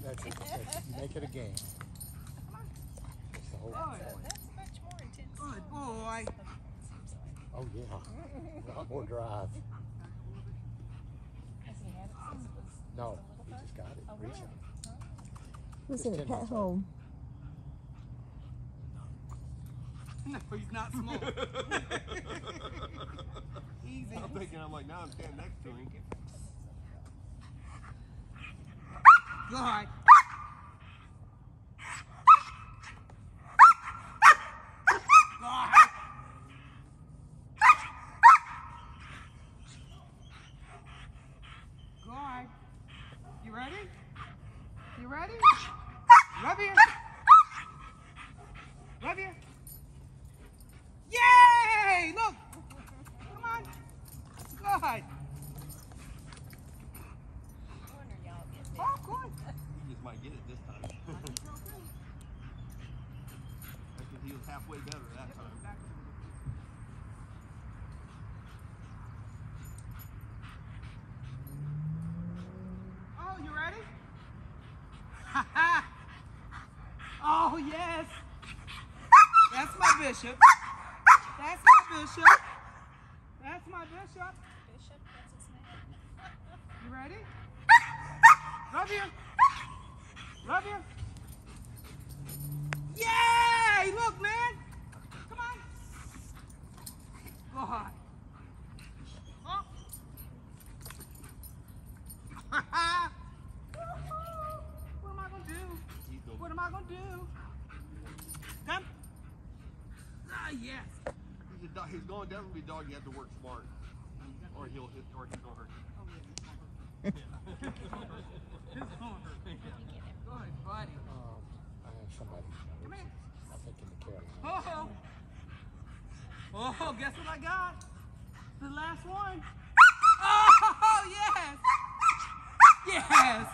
That's it. You make it a game. That's the whole point. That's much more intense. Good boy. Oh yeah. A lot more drive. Has he had it since it was No, a little he bit? just got it Oh, really? recently. Was Just it a 10 pet months home? No, he's not small. Easy. I'm thinking, I'm like, now I'm standing next to him. Good. Good. You ready? You ready? Rub here. Rub here. Yay! Look. Come on. Good. No wonder y'all get big. Oh, good. He just might get it this time. Because he was halfway better that time. Oh, you ready? Ha ha! Oh, yes! That's my bishop. That's my bishop. That's my bishop. Bishop, that's his name. You ready? Rub here. Rub here. Yay! Look, man. Come on. Good. Oh. What am I going to do? What am I going to do? Come. Ah, yes. He's a dog. He's going to definitely be a dog. You have to work smart, or he'll hit, or he's gonna hurt you. Oh, yeah. It's gonna hurt. Good, buddy. I have somebody. Come here. I think in the Carolina. Oh. Oh, guess what I got? The last one. Oh, yes. Yes.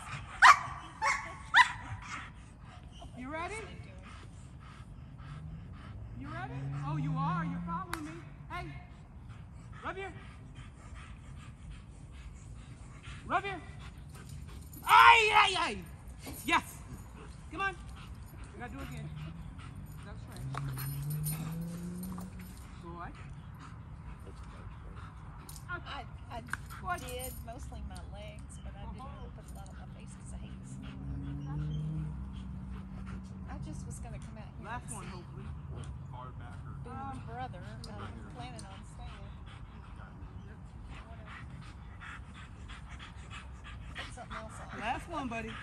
You ready? You ready? Oh, you are. You're following me. Hey, rub here. Rub here. Ay, ay, ay. Yes. Come on. We gotta do it again. That's right. Boy. I did mostly my legs, but I didn't really put a lot on my face because I hate the snow. I just was going to come out here Last and one, hopefully. Hard back or see Boomer's brother. I'm planning on staying. Put something else on. Last one, buddy.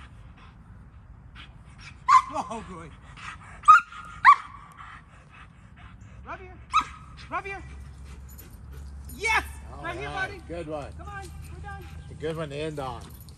Oh, good. Rub here. Rub here. Yes! All Right here, buddy. Good one. Come on. We're done. A good one to end on.